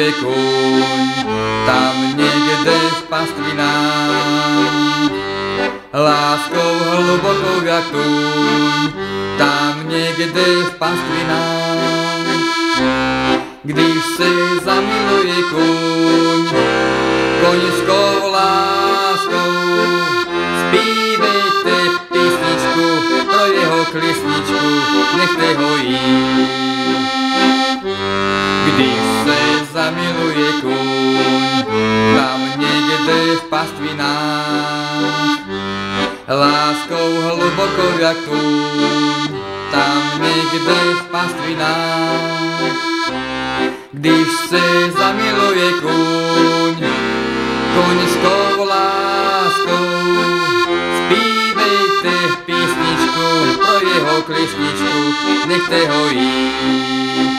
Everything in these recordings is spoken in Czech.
zamiluje kúň, tam niekde v pastvinách. Láskou hlbokou jak tůň, tam někde v pastvinách. Když se zamiluje kůň, koňskou láskou, zpívejte písničku pro jeho klesničku, nechte ho jít. Když se zamiluje kůň, tam někde v pastvinách. Láskou hlubokou jak tůň, tam někde v pastvinách. Když se zamiluje kůň, koňskou láskou, zpívejte písničku pro jeho klesničku, nechte ho jít.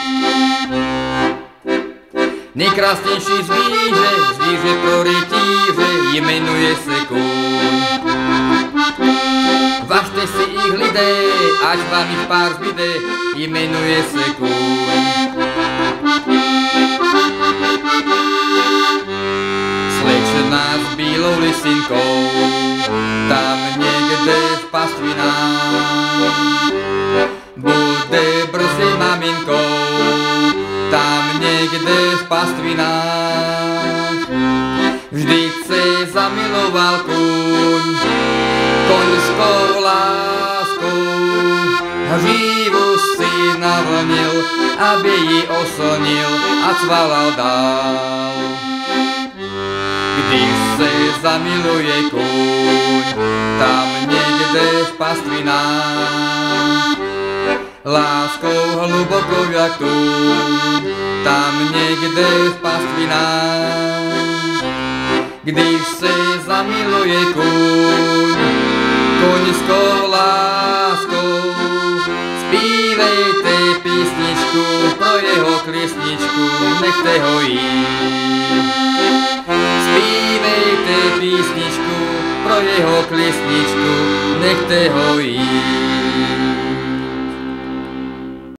Nejkrásnější zvíře pro rytíře, jmenuje se kůň. Važte si ich lidé, ať vám ich pár zbyde, jmenuje se kůň. Slečna s bílou lisinkou, tam někde v pastvinách. Bude brzy maminkou, tam někde v pastvinách. Vždyť se zamiloval kůň, koňskou láskou, hřívu si navlnil, aby ji oslnil a cvalal dál. Když se zamiluje kůň, tam někde v pastvinách. Láskou hlubokou jak tůň, tam někde v pastvinách. Když se zamiluje kůň, koňskou láskou, zpívejte písničku pro jeho klesničku, nechte ho jít. Zpívejte písničku pro jeho klesničku, nechte ho jít.